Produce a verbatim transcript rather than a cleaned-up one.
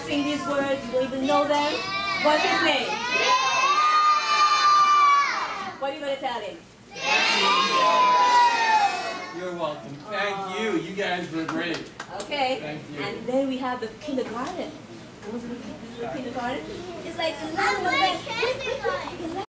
sing these words, you don't even know them. What's his name? What are you going to tell him? You're welcome. Thank you. You guys were great. Okay. Thank you. And then we have the kindergarten. Goes in the kindergarten. It's like,